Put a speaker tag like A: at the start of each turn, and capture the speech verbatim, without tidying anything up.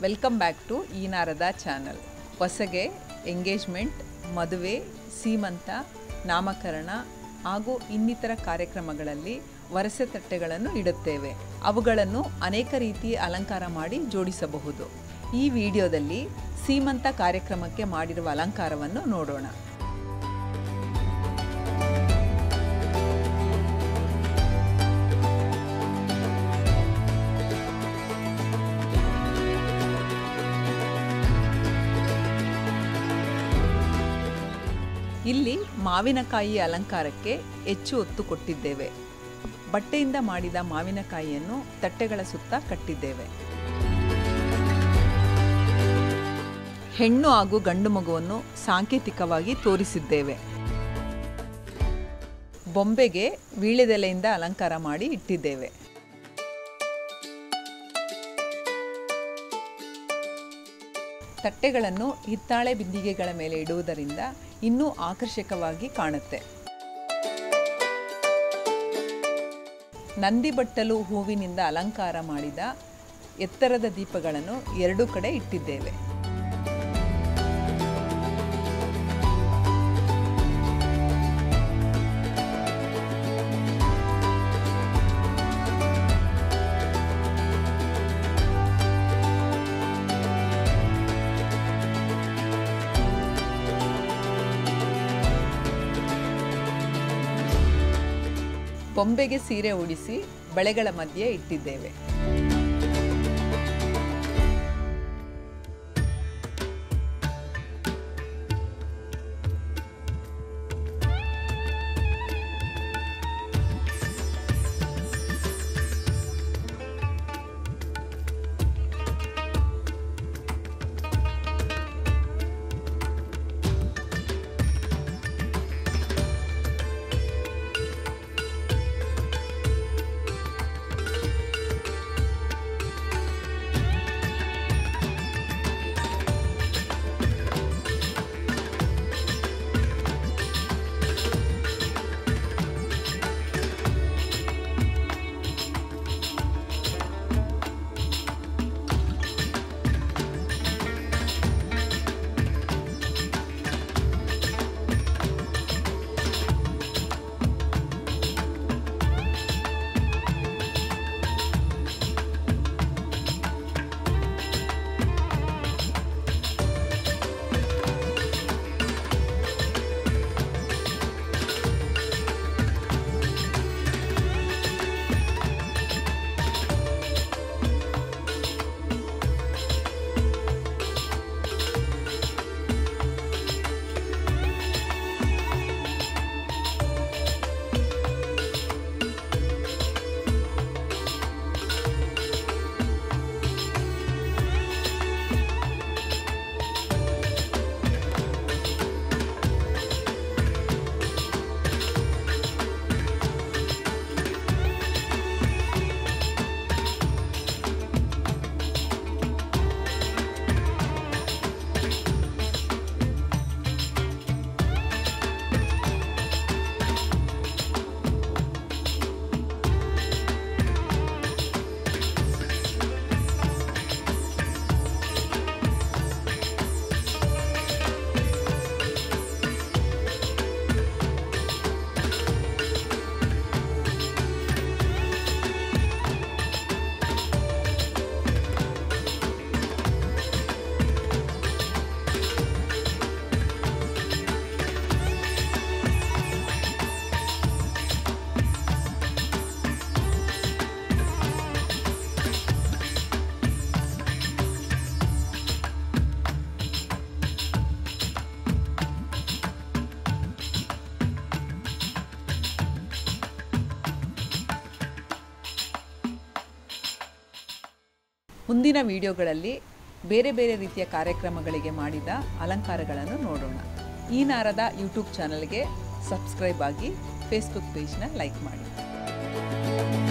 A: Welcome back to ಈ Narada channel. ಹೊಸಗೆ, engagement, ಮದುವೆ, ಸೀಮಂತ, ನಾಮಕರಣ ಹಾಗೂ ಇನ್ನಿತರ ಕಾರ್ಯಕ್ರಮಗಳಲ್ಲಿ ವರಸೆ ತಟ್ಟೆಗಳನ್ನು ಇಡುತ್ತೇವೆ. ಅವುಗಳನ್ನು ಅನೇಕ ರೀತಿ ಅಲಂಕಾರ ಮಾಡಿ ಜೋಡಿಸಬಹುದು. ಈ ವಿಡಿಯೋದಲ್ಲಿ ಸೀಮಂತ ಕಾರ್ಯಕ್ರಮಕ್ಕೆ ಮಾಡಿರುವ ಅಲಂಕಾರವನ್ನು ನೋಡೋಣ. ಇಲ್ಲಿ ಮಾವಿನಕಾಯಿ ಅಲಂಕಾರಕ್ಕೆ ಹೆಚ್ಚು ಒತ್ತು ಕೊಟ್ಟಿದ್ದೇವೆ. ಬಟ್ಟೆಯಿಂದ ಮಾಡಿದ ಮಾವಿನಕಾಯಿಯನ್ನು ತಟ್ಟೆಗಳ ಸುತ್ತ ಕಟ್ಟಿದ್ದೇವೆ. ಹೆಣ್ಣು ಹಾಗೂ ಗಂಡು ಮಗುವನ್ನು ಸಾಂಕೇತಿಕವಾಗಿ ತೋರಿಸಿದ್ದೇವೆ. ಬೊಂಬೆಗೆ ವೀಳ್ಯದೆಲೆಯಿಂದ ಅಲಂಕಾರ ಮಾಡಿ ಇಟ್ಟಿದ್ದೇವೆ. ತಟ್ಟೆಗಳನ್ನು ಹಿತ್ತಾಳೆ ಬಿಂದಿಗೆಗಳ ಮೇಲೆ ಇಡುವುದರಿಂದ ಇನ್ನೂ ಆಕರ್ಷಕವಾಗಿ ಕಾಣುತ್ತೆ. ನಂದಿ ಬಟ್ಟಲು ಹೂವಿನಿಂದ ಅಲಂಕಾರ ಮಾಡಿದ ಎತ್ತರದ ದೀಪಗಳನ್ನು ಎರಡೂ ಕಡೆ ಇಟ್ಟಿದ್ದೇವೆ. ಬೊಂಬೆಗೆ ಸೀರೆ ಉಡಿಸಿ ಬಳೆಗಳ ಮಧ್ಯೆ ಇಟ್ಟಿದ್ದೇವೆ. ಮುಂದಿನ ವಿಡಿಯೋಗಳಲ್ಲಿ ಬೇರೆ ಬೇರೆ ರೀತಿಯ ಕಾರ್ಯಕ್ರಮಗಳಿಗೆ ಮಾಡಿದ ಅಲಂಕಾರಗಳನ್ನು ನೋಡೋಣ. ಈ ನಾರದ ಯೂಟ್ಯೂಬ್ ಚಾನಲ್ಗೆ ಸಬ್ಸ್ಕ್ರೈಬ್ ಆಗಿ, ಫೇಸ್ಬುಕ್ ಪೇಜ್ನ ಲೈಕ್ ಮಾಡಿ.